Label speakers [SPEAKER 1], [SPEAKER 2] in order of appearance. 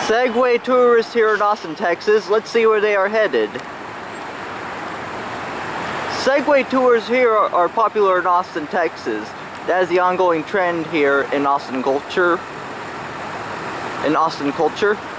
[SPEAKER 1] Segway tourists here in Austin, Texas. Let's see where they are headed. Segway tours here are popular in Austin, Texas. That is the ongoing trend here in Austin culture.